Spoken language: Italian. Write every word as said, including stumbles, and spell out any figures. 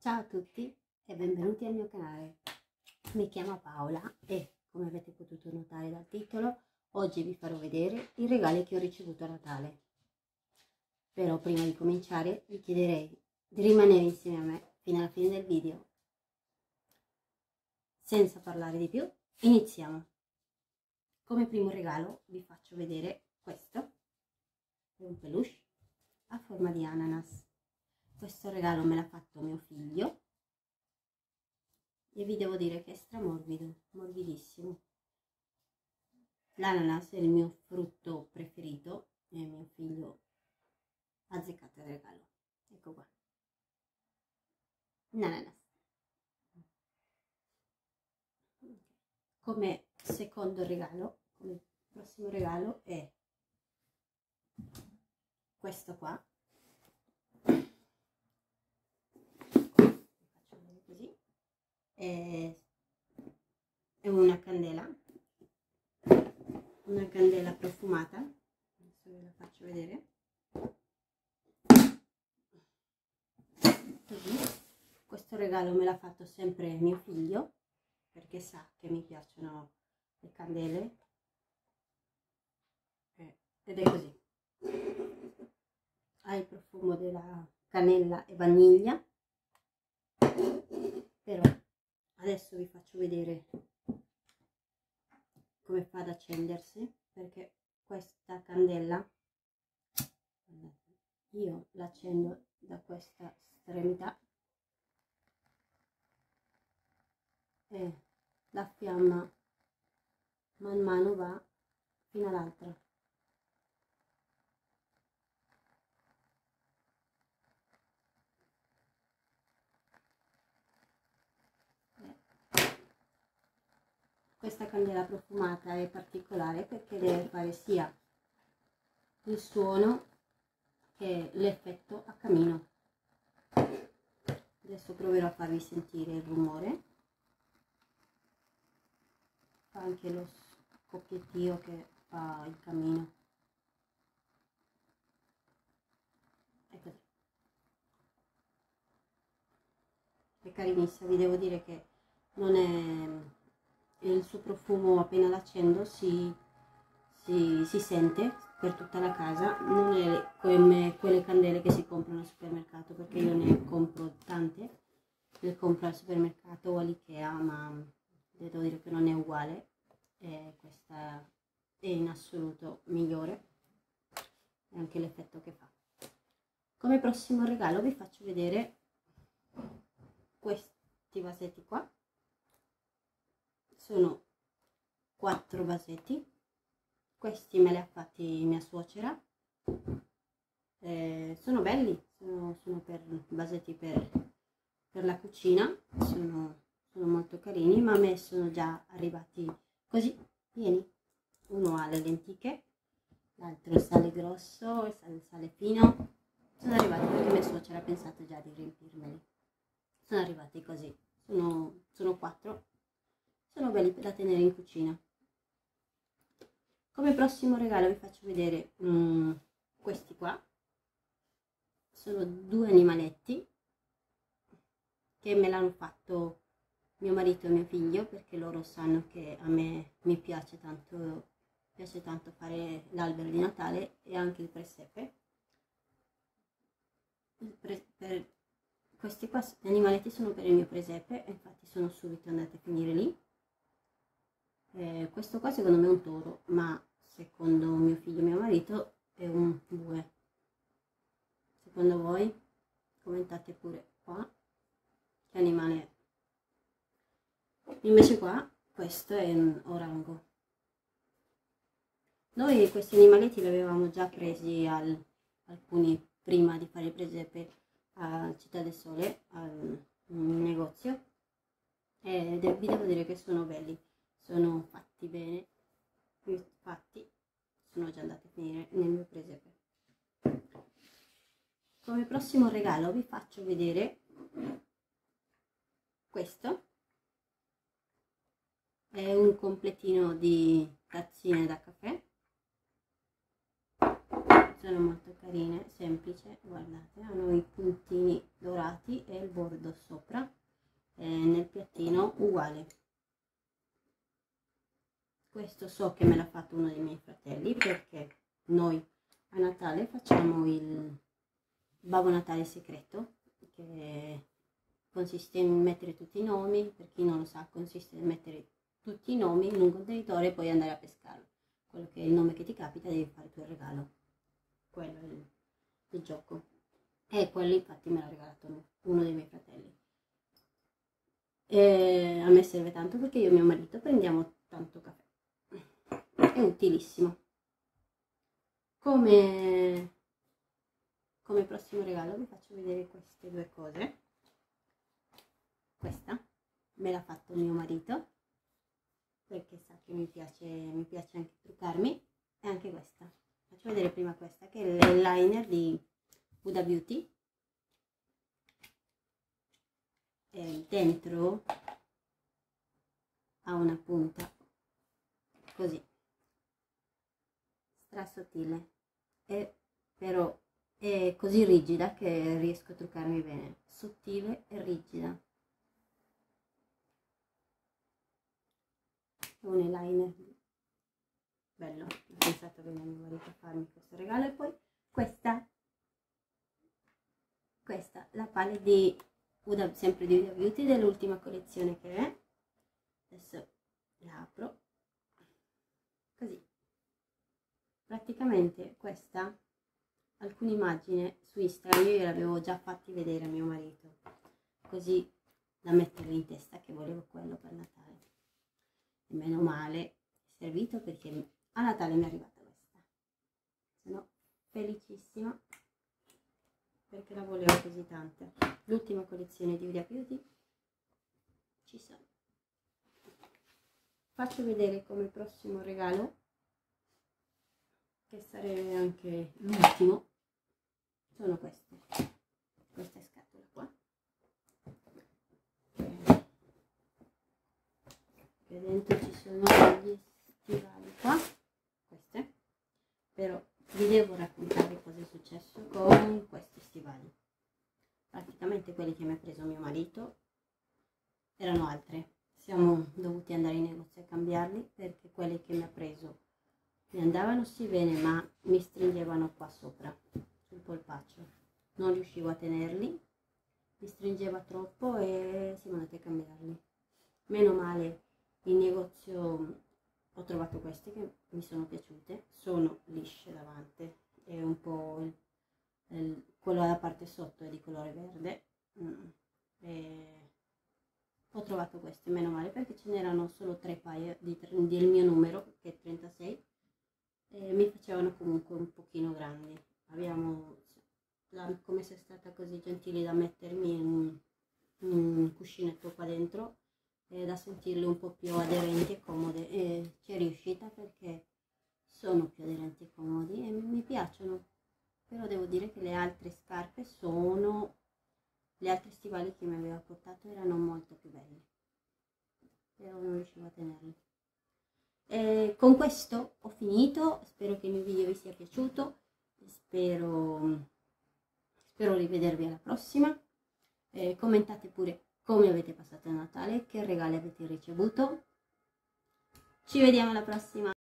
Ciao a tutti e benvenuti al mio canale. Mi chiamo Paola e, come avete potuto notare dal titolo, oggi vi farò vedere i regali che ho ricevuto a Natale. Però prima di cominciare vi chiederei di rimanere insieme a me fino alla fine del video. Senza parlare di più, iniziamo. Come primo regalo vi faccio vedere questo. È un peluche a forma di ananas. Questo regalo me l'ha fatto mio figlio e vi devo dire che è stramorbido, morbidissimo. L'ananas è il mio frutto preferito e mio figlio ha azzeccato il regalo. Ecco qua, un ananas. Come secondo regalo, come prossimo regalo è questo qua. Così. È, è una candela, una candela profumata. Adesso ve la faccio vedere. Così. Questo regalo me l'ha fatto sempre mio figlio, perché sa che mi piacciono le candele, ed è così. Ha il profumo della cannella e vaniglia, però adesso vi faccio vedere come fa ad accendersi, perché questa candela io l'accendo da questa estremità e la fiamma man mano va fino all'altra. Questa candela profumata è particolare perché deve fare sia il suono che l'effetto a camino. Adesso proverò a farvi sentire il rumore. Fa anche lo scoppiettio che fa il camino. È così. È carinissima, vi devo dire che non è... il suo profumo appena l'accendo si, si, si sente per tutta la casa, non è come quelle candele che si comprano al supermercato, perché io ne compro tante, le compro al supermercato o all'Ikea, ma devo dire che non è uguale, e questa è in assoluto migliore, e anche l'effetto che fa. Come prossimo regalo vi faccio vedere questi vasetti qua. Sono quattro vasetti, questi me li ha fatti mia suocera, eh, sono belli, sono, sono per vasetti per, per la cucina, sono, sono molto carini, ma a me sono già arrivati così pieni. Uno ha le lenticchie, l'altro il sale grosso, il sale, il sale fino, sono arrivati perché mia suocera ha pensato già di riempirmeli, sono arrivati così, sono, sono quattro. Sono belli da tenere in cucina. Come prossimo regalo vi faccio vedere um, questi qua. Sono due animaletti che me l'hanno fatto mio marito e mio figlio, perché loro sanno che a me mi piace tanto, piace tanto fare l'albero di Natale e anche il presepe. Il pre, per questi qua, gli animaletti sono per il mio presepe, infatti sono subito andate a finire lì. Eh, questo qua secondo me è un toro, ma secondo mio figlio e mio marito è un bue. Secondo voi? Commentate pure qua che animale è. Invece qua questo è un orango. Noi questi animaletti li avevamo già presi al, alcuni prima di fare il presepe a Città del Sole, al negozio, e vi devo dire che sono belli. Sono fatti bene, infatti sono già andati a finire nel mio presepe. Come prossimo regalo vi faccio vedere questo. È un completino di tazzine da caffè, sono molto carine, semplice, guardate, hanno i puntini dorati e il bordo sopra. questo so che me l'ha fatto uno dei miei fratelli, perché noi a Natale facciamo il Babbo Natale segreto, che consiste in mettere tutti i nomi. Per chi non lo sa, consiste in mettere tutti i nomi in un contenitore e poi andare a pescarlo. Quello che è il nome che ti capita devi fare tu il regalo. Quello è il, il gioco. E quello infatti me l'ha regalato uno dei miei fratelli. E a me serve tanto perché io e mio marito prendiamo tanto caffè. È utilissimo. Come, come prossimo regalo vi faccio vedere queste due cose. Questa me l'ha fatto mio marito, perché sa che mi piace, mi piace anche truccarmi, e anche questa. Faccio vedere prima questa, che è l'eyeliner di Huda Beauty. E dentro ha una punta così, stra sottile, e però è così rigida che riesco a truccarmi bene, sottile e rigida. Un eyeliner bello, ho pensato che mio marito a farmi questo regalo. E poi questa questa la palette di Huda, sempre di Huda Beauty, dell'ultima collezione che è. Adesso la apro così. Praticamente questa, alcune immagini su Instagram io l'avevo già fatti vedere a mio marito, così da mettergli in testa che volevo quello per Natale. E meno male è servito, perché a Natale mi è arrivata questa. Sono felicissima perché la volevo così tanto. L'ultima collezione di Huda Beauty ci sono. Faccio vedere come prossimo regalo, che sarebbe anche l'ultimo, sono queste. Questa scatola qua, che dentro ci sono gli stivali qua, queste, però vi devo raccontare cosa è successo con questi stivali. Praticamente quelli che mi ha preso mio marito erano altre, siamo dovuti andare in negozio a cambiarli, perché quelli che mi ha preso mi andavano sì bene, ma mi stringevano qua sopra sul polpaccio, non riuscivo a tenerli, mi stringeva troppo e siamo andati a cambiarli. Meno male in negozio ho trovato queste che mi sono piaciute, sono lisce davanti, è un po' il, il, quello alla parte sotto è di colore verde. mm. e ho trovato queste, meno male, perché ce n'erano solo tre paia di, del mio numero, che è trentasei, e mi facevano comunque un pochino grandi. Abbiamo la commessa è stata così gentile da mettermi un, un cuscinetto qua dentro, e da sentirle un po' più aderenti e comode, e ci è riuscita, perché sono più aderenti e comodi e mi piacciono. Però devo dire che le altre scarpe sono le altre stivali che mi aveva portato erano molto più belli, però non riuscivo a tenerli. E con questo ho finito, spero che il mio video vi sia piaciuto, spero, spero rivedervi alla prossima. Eh, commentate pure come avete passato il Natale, che regali avete ricevuto. Ci vediamo alla prossima!